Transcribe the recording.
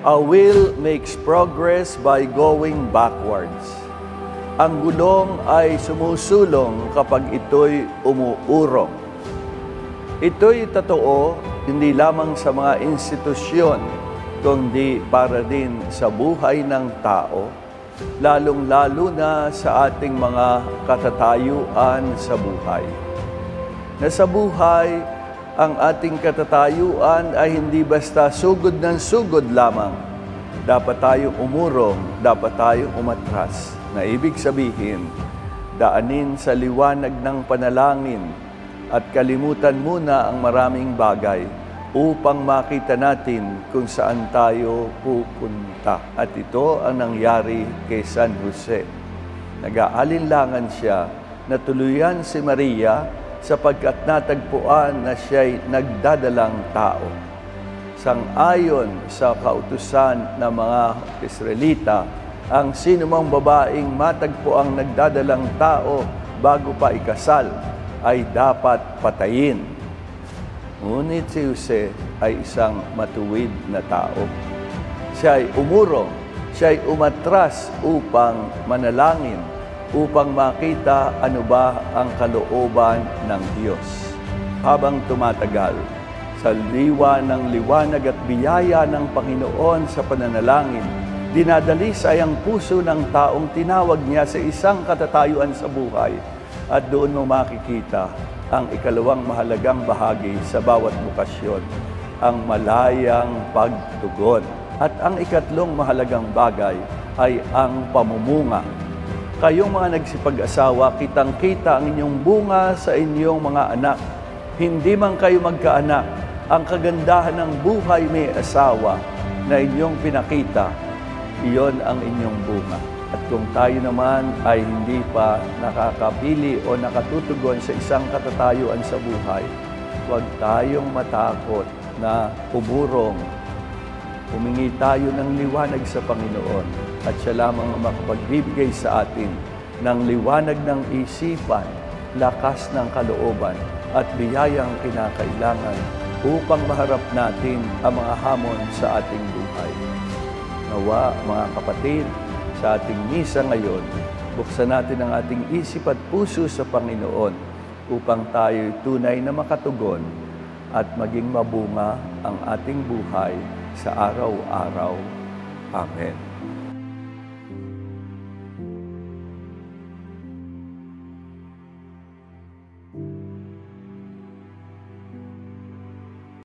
A wheel makes progress by going backwards. Ang gulong ay sumusulong kapag ito'y umuurong. Ito'y totoo hindi lamang sa mga institusyon, kundi para din sa buhay ng tao, lalong-lalo na sa ating mga katatayuan sa buhay. Na sa buhay, ang ating katatayuan ay hindi basta sugod ng sugod lamang. Dapat tayong umurong, dapat tayong umatras. Na ibig sabihin, daanin sa liwanag ng panalangin at kalimutan muna ang maraming bagay upang makita natin kung saan tayo pupunta. At ito ang nangyari kay San Jose. Nag-aalinlangan siya na tuluyan si Maria sapagkat natagpuan na siya'y nagdadalang tao. Sang-ayon sa kautusan ng mga Israelita, ang sinumang babaeng matagpo ang nagdadalang tao bago pa ikasal ay dapat patayin. Ngunit si Jose ay isang matuwid na tao. Siya ay umurong, siya ay umatras upang manalangin, upang makita ano ba ang kalooban ng Diyos. Habang tumatagal, sa ng liwanag at biyaya ng Panginoon sa pananalangin, dinadalisay ang puso ng taong tinawag niya sa isang katatayuan sa buhay. At doon mo makikita ang ikalawang mahalagang bahagi sa bawat bukasyon, ang malayang pagtugon. At ang ikatlong mahalagang bagay ay ang pamumunga. Kayong mga nagsipag-asawa, kitang-kita ang inyong bunga sa inyong mga anak. Hindi man kayo magkaanak, ang kagandahan ng buhay may asawa na inyong pinakita, iyon ang inyong bunga. At kung tayo naman ay hindi pa nakakapili o nakatutugon sa isang katatayuan sa buhay, huwag tayong matakot na umurong. Humingi tayo ng liwanag sa Panginoon at siya lamang ang makapagbibigay sa atin ng liwanag ng isipan, lakas ng kalooban at biyayang kinakailangan upang maharap natin ang mga hamon sa ating buhay. Nawa, mga kapatid, sa ating misa ngayon, buksan natin ang ating isip at puso sa Panginoon upang tayo tunay na makatugon at maging mabunga ang ating buhay sa araw-araw. Amen.